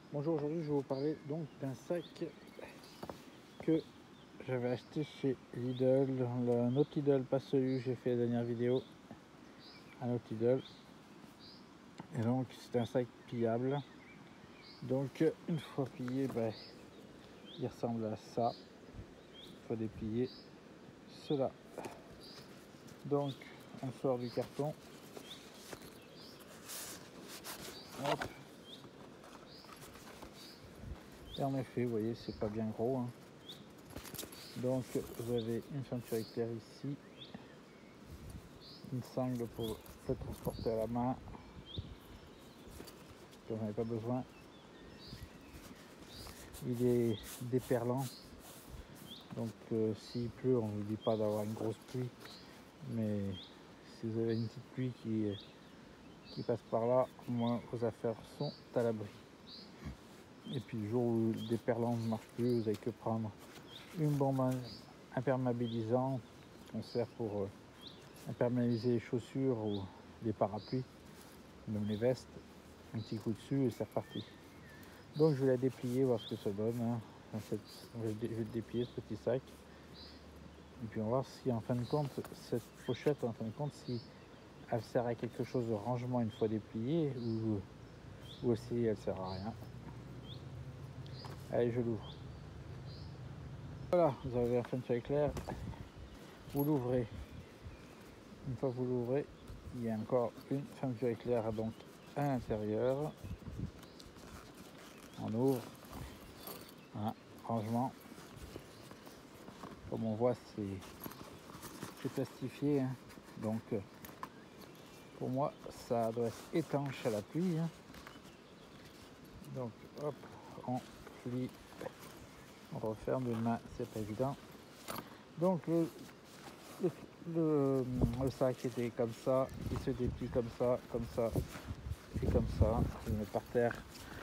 Bonjour, aujourd'hui je vais vous parler donc d'un sac que j'avais acheté chez Lidl, un autre Lidl, pas celui que j'ai fait la dernière vidéo, un autre Lidl. Et donc c'est un sac pliable. Donc une fois plié, il ressemble à ça. Une fois déplié, cela. Donc on sort du carton. Hop. Et en effet, vous voyez, c'est pas bien gros, hein. Donc vous avez une ceinture éclair ici, une sangle pour le transporter à la main, j'en avais pas besoin. Il est déperlant, donc s'il pleut, on ne vous dit pas d'avoir une grosse pluie, mais si vous avez une petite pluie qui passe par là, au moins vos affaires sont à l'abri. Et puis le jour où le déperlant ne marche plus, vous n'avez que prendre une bombe imperméabilisante qu'on sert pour imperméabiliser les chaussures ou les parapluies, même les vestes, un petit coup dessus et c'est reparti. Donc je vais la déplier, voir ce que ça donne, hein. Je vais le déplier, ce petit sac. Et puis on va voir si en fin de compte, cette pochette, en fin de compte, si elle sert à quelque chose de rangement une fois dépliée ou aussi elle sert à rien. Allez, je l'ouvre. Voilà, vous avez un ceinture éclair. Vous l'ouvrez. Une fois que vous l'ouvrez, il y a encore une ceinture éclair donc à l'intérieur. On ouvre. Hein, rangement. Comme on voit, c'est plastifié, hein. Donc pour moi, ça doit être étanche à la pluie, hein. Donc hop, on plie, on referme d'une main, c'est pas évident. Donc le sac était comme ça, il se déplie comme ça et comme ça. Je le mets par terre.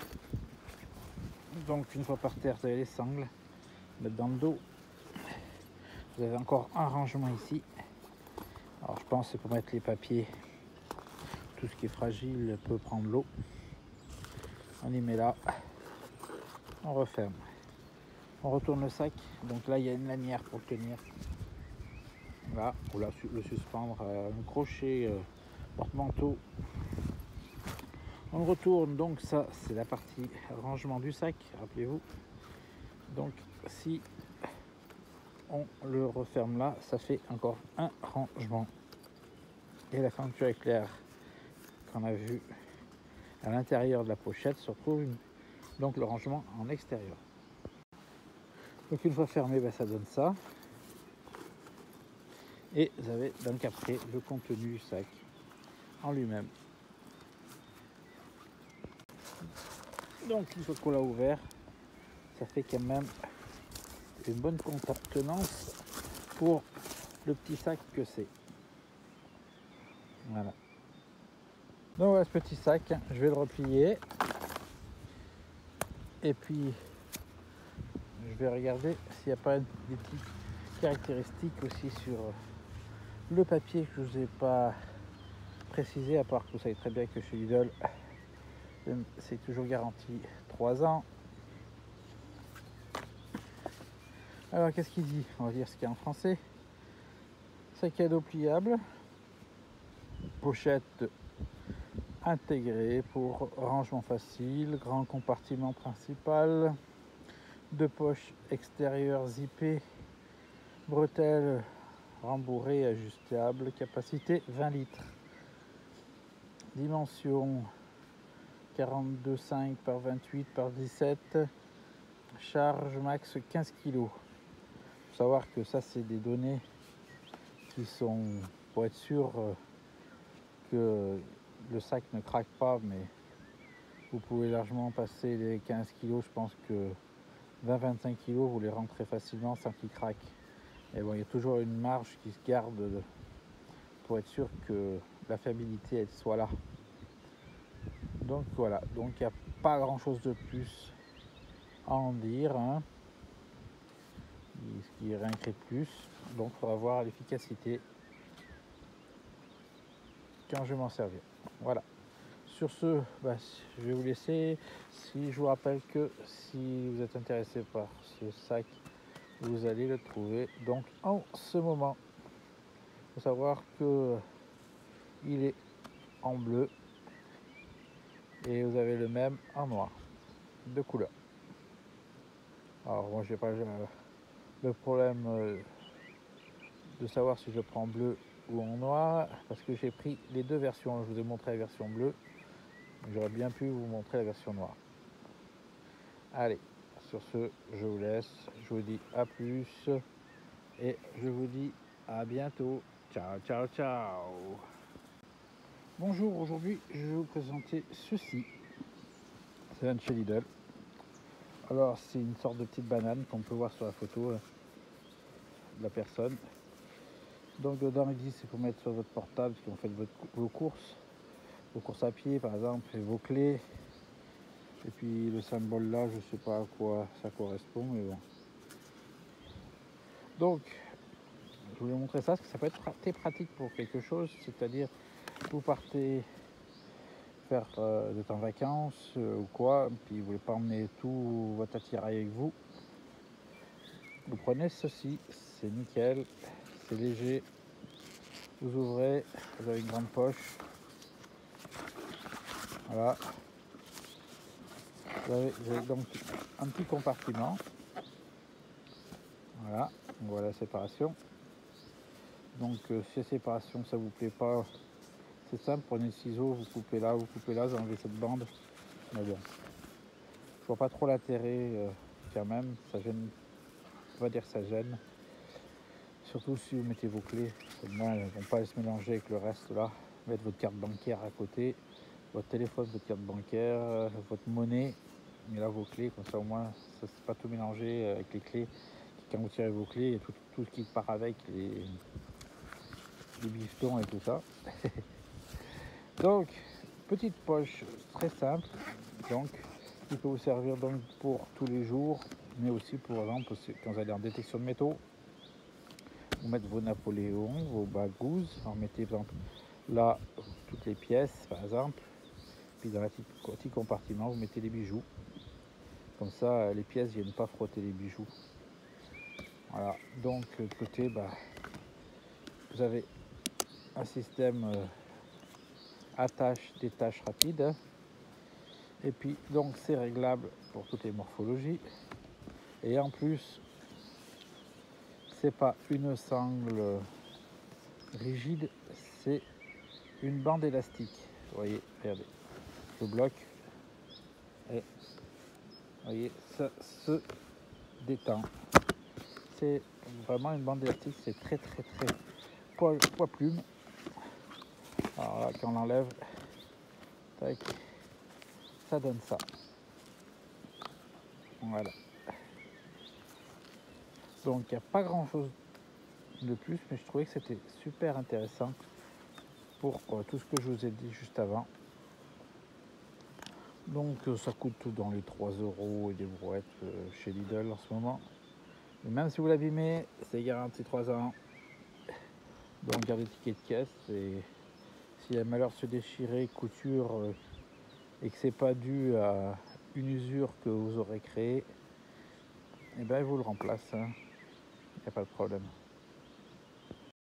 Donc une fois par terre, vous avez les sangles, mettre dans le dos. Vous avez encore un rangement ici. Alors je pense que c'est pour mettre les papiers. Tout ce qui est fragile peut prendre l'eau. On y met là. On referme. On retourne le sac. Donc là, il y a une lanière pour le tenir. Là, pour le suspendre à un crochet porte-manteau. On le retourne. Donc ça, c'est la partie rangement du sac. Rappelez-vous. Donc si on le referme là, ça fait encore un rangement. Et la ceinture éclair qu'on a vu à l'intérieur de la pochette se retrouve donc le rangement en extérieur. Donc une fois fermé, ça donne ça. Et vous avez donc après le contenu du sac en lui-même. Donc une fois qu'on l'a ouvert, ça fait quand même une bonne contenance pour le petit sac que c'est. Voilà. Donc voilà ce petit sac, je vais le replier. Et puis je vais regarder s'il n'y a pas des petites caractéristiques aussi sur le papier que je ne vous ai pas précisé, à part que vous savez très bien que chez Lidl, c'est toujours garanti 3 ans. Alors qu'est-ce qu'il dit? On va dire ce qu'il y a en français. Sac à dos pliable, pochette intégrée pour rangement facile, grand compartiment principal, 2 poches extérieures zippées, bretelles rembourrées ajustables, capacité 20 litres, dimension 42,5 par 28 par 17, charge max 15 kg. Il faut savoir que ça, c'est des données qui sont pour être sûr que le sac ne craque pas, mais vous pouvez largement passer les 15 kg. Je pense que 20-25 kg, vous les rentrez facilement sans qu'ils craquent. Et bon, il y a toujours une marge qui se garde pour être sûr que la fiabilité elle soit là. Donc voilà, donc il n'y a pas grand chose de plus à en dire, hein. Ce qui est rien que de plus. Donc il faudra voir l'efficacité quand je vais m'en servir. Voilà. sur ce, je vais vous laisser. Si je vous rappelle que si vous êtes intéressé par ce sac, vous allez le trouver donc en ce moment. Il faut savoir que il est en bleu et vous avez le même en noir, de couleur. Alors moi j'ai pas le problème de savoir si je prends bleu ou en noir parce que j'ai pris les deux versions. Je vous ai montré la version bleue, j'aurais bien pu vous montrer la version noire. Allez, sur ce, je vous laisse, je vous dis à plus et je vous dis à bientôt. Ciao, ciao, ciao. Bonjour, aujourd'hui je vais vous présenter ceci. C'est un de chez Lidl. Alors c'est une sorte de petite banane qu'on peut voir sur la photo de la personne. Donc dedans il dit c'est pour mettre sur votre portable si vous faites vos courses à pied par exemple, et vos clés. Et puis le symbole là, je sais pas à quoi ça correspond, mais bon. Donc je voulais montrer ça parce que ça peut être très pratique pour quelque chose, c'est-à-dire vous partez faire de temps en vacances ou quoi, puis vous voulez pas emmener tout votre attirail avec vous. Vous prenez ceci, c'est nickel, c'est léger. Vous ouvrez, vous avez une grande poche. Voilà. Vous avez donc un petit compartiment. Voilà, on voit la séparation. Donc si la séparation ça vous plaît pas, c'est simple, prenez le ciseau, vous coupez là, vous enlevez cette bande. Mais bon, je vois pas trop l'intérêt quand même, ça gêne, on va dire que ça gêne. Surtout si vous mettez vos clés, moi elles ne vont pas se mélanger avec le reste là. Mettre votre carte bancaire à côté, votre téléphone, votre carte bancaire, votre monnaie, mais là vos clés, comme ça au moins ça ne s'est pas tout mélangé avec les clés. Quand vous tirez vos clés, il y a tout ce qui part avec, les bifetons et tout ça. Donc, petite poche très simple, donc qui peut vous servir donc pour tous les jours, mais aussi pour exemple quand vous allez en détection de métaux, vous mettez vos Napoléons, vos bagouses, en mettez par exemple là toutes les pièces par exemple, puis dans un petit compartiment vous mettez les bijoux, comme ça les pièces viennent pas frotter les bijoux. Voilà, donc de l'autre côté vous avez un système attache-détache rapide. Et puis donc c'est réglable pour toutes les morphologies. Et en plus, c'est pas une sangle rigide, c'est une bande élastique. Vous voyez, regardez, je bloque et vous voyez, ça se détend. C'est vraiment une bande élastique, c'est très poids plume. Alors là, quand on l'enlève, tac, ça donne ça. Voilà. Donc il n'y a pas grand chose de plus, mais je trouvais que c'était super intéressant pour tout ce que je vous ai dit juste avant. Donc ça coûte tout dans les 3 € et des brouettes chez Lidl en ce moment. Et même si vous l'abîmez, c'est garanti 3 ans. Donc gardez le ticket de caisse et s'il y a malheur de se déchirer, couture, et que c'est pas dû à une usure que vous aurez créée, et ben il vous le remplace, hein. Il n'y a pas de problème.